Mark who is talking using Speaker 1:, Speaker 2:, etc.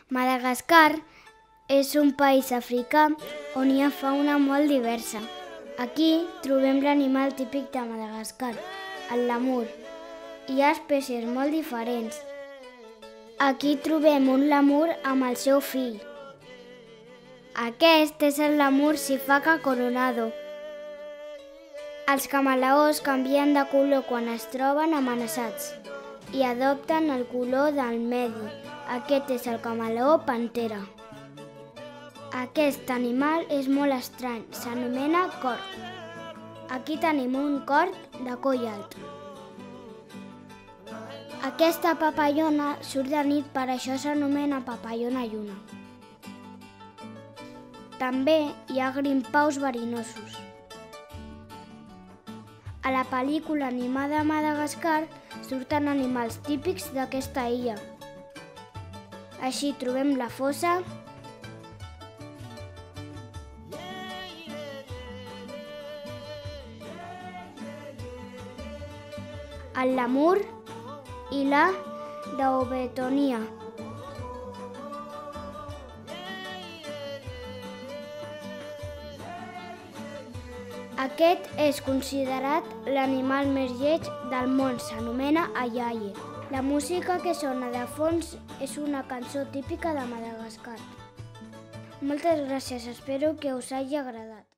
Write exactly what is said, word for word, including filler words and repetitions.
Speaker 1: Madagascar és un país africà on hi ha fauna molt diversa. Aquí trobem l'animal típic de Madagascar, el lemur. Hi ha espècies molt diferents. Aquí trobem un lemur amb el seu fill. Aquest és el lemur Sifaka coronado. Els camaleons canvien de color quan es troben amenaçats i adopten el color del medi. Aquest és el camaleó pantera. Aquest animal és molt estrany, s'anomena corc. Aquí tenim un corc de coll alt. Aquesta papallona surt de nit, per això s'anomena papallona lluna. També hi ha grimpaus verinosos. A la pel·lícula animada Madagascar surten animals típics d'aquesta illa. Així trobem la fossa, el lemur i la daubetonia. Aquest és considerat l'animal més lleig del món, s'anomena ayaye. La música que sona de fons és una cançó típica de Madagascar. Moltes gràcies, espero que us hagi agradat.